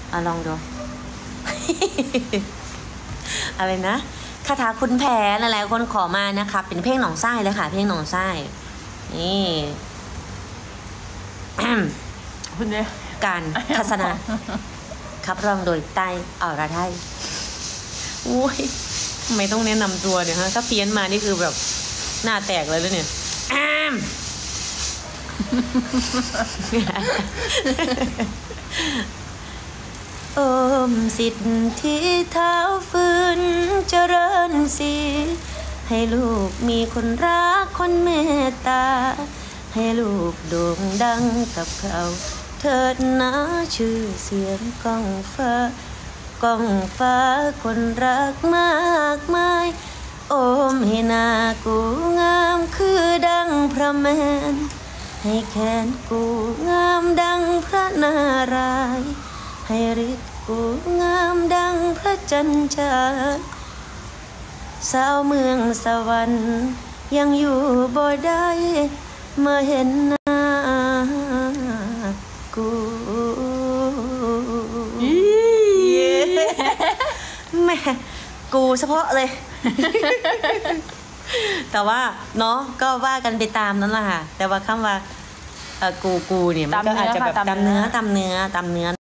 ลองดู อะไรนะคาถาคุณแผนหลายๆคนขอมานะคะเป็นเพลงหนองไส้เลยค่ะเพลงหนองไส้นี่คุณเนี่ยการทัศนะขับร้องโดยใต้อรไทยอุ้ยทำไมต้องแนะนำตัวเนี่ยฮะถ้าเพี้ยนมานี่คือแบบหน้าแตกเลยแล้วเนี่ยโอมสิทธิ์ที่เท้าฝืนเจริญสีให้ลูกมีคนรักคนเมตตาให้ลูกโด่งดังกับเขาเถิดนะชื่อเสียงก้องฟ้าคนรักมากมายโอมให้หน้ากูงามคือดังพระแมนให้แขนกูงามดังพระนารายณ์ให้ฤทธิ์กูงามดังพระจันทราสาวเมืองสวรรค์ยังอยู่บ่ได้เมื่อเห็นหน้ากูแม่กูเฉพาะเลย แต่ว่าเนาะก็ว่ากันไปตามนั้นแหละค่ะแต่ว่าคำว่ากูเนี่ยมันก็อาจจะแบบตามเนื้อ